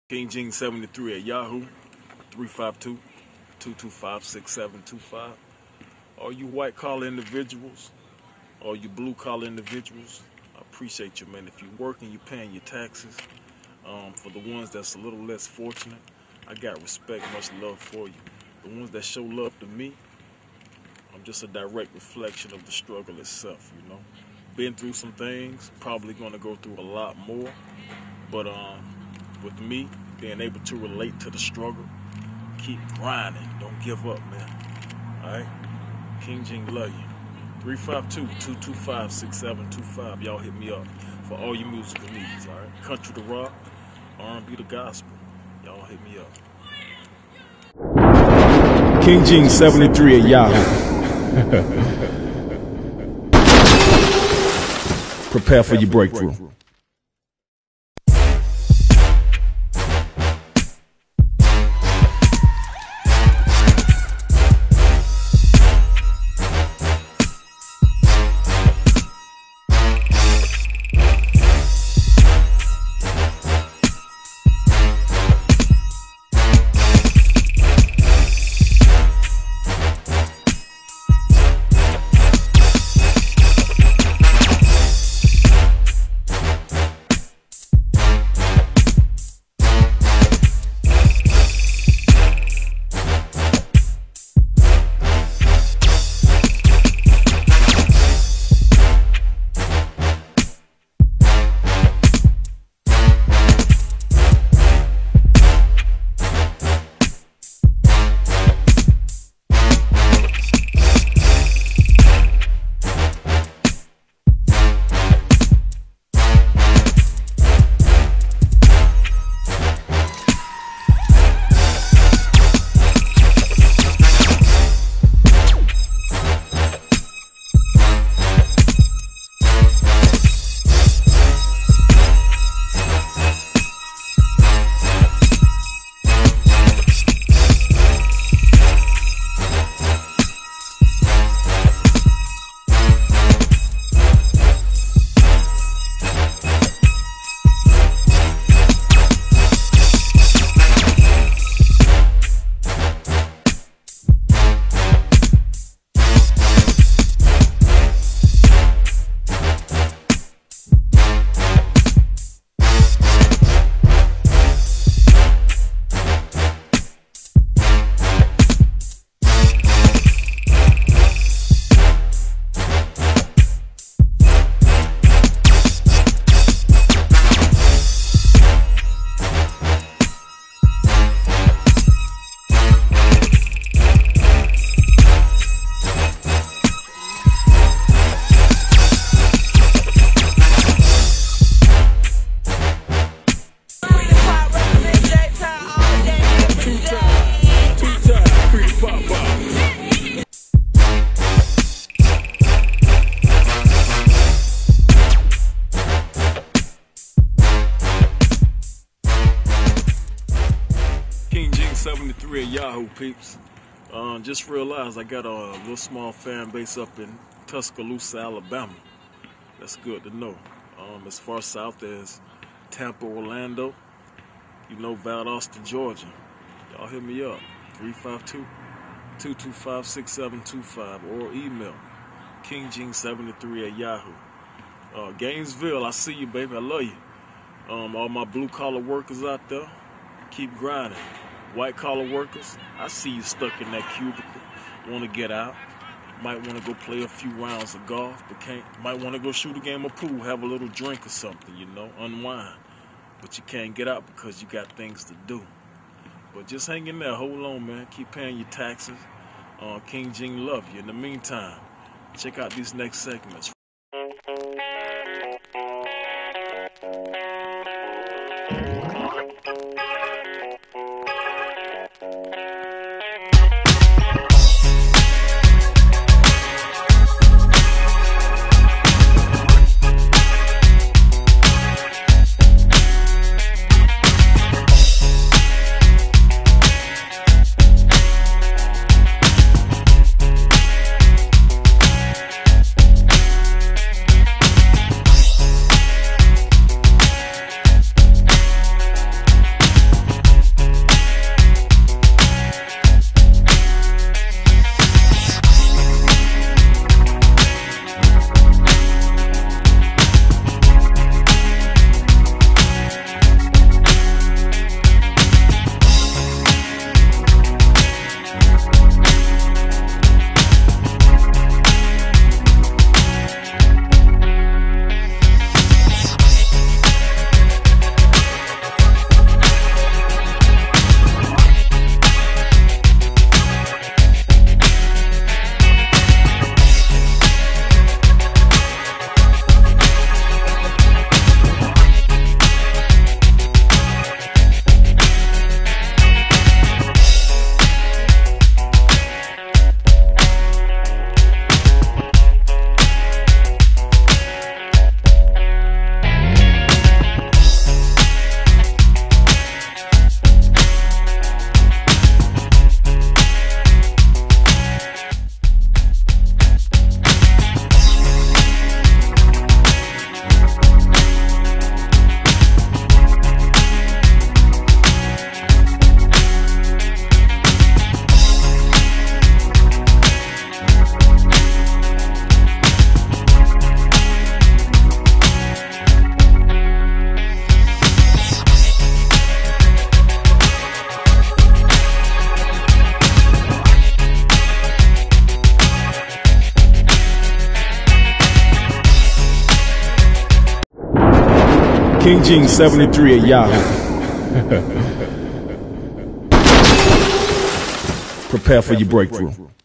King Gene 73 at Yahoo, 352-225-6725. All you white collar individuals, all you blue collar individuals, I appreciate you, man. If you're working, you're paying your taxes. For the ones that's a little less fortunate, I got respect, much love for you. The ones that show love to me, I'm just a direct reflection of the struggle itself, you know. Been through some things, probably gonna go through a lot more, but with me being able to relate to the struggle, keep grinding, don't give up, man. All right, King Gene love you. 352-225-6725. Y'all hit me up for all your musical needs. All right, country to rock, R&B to gospel. Y'all hit me up. King Gene 73 at Yahoo. Prepare for your breakthrough. King Gene 73 at Yahoo, peeps. Just realized I got a little small fan base up in Tuscaloosa, Alabama. That's good to know. As far south as Tampa, Orlando, you know, Valdosta, Georgia. Y'all hit me up, 352-225-6725, or email me, kinggene73 at Yahoo. Gainesville, I see you, baby. I love you. All my blue-collar workers out there, keep grinding. White-collar workers, I see you stuck in that cubicle. Want to get out. Might want to go play a few rounds of golf, but can't. Might want to go shoot a game of pool, have a little drink or something, you know, unwind. But you can't get out because you got things to do. But just hang in there. Hold on, man. Keep paying your taxes. King Gene love you. In the meantime, check out these next segments. King Gene 73 at Yahoo. Prepare for your breakthrough.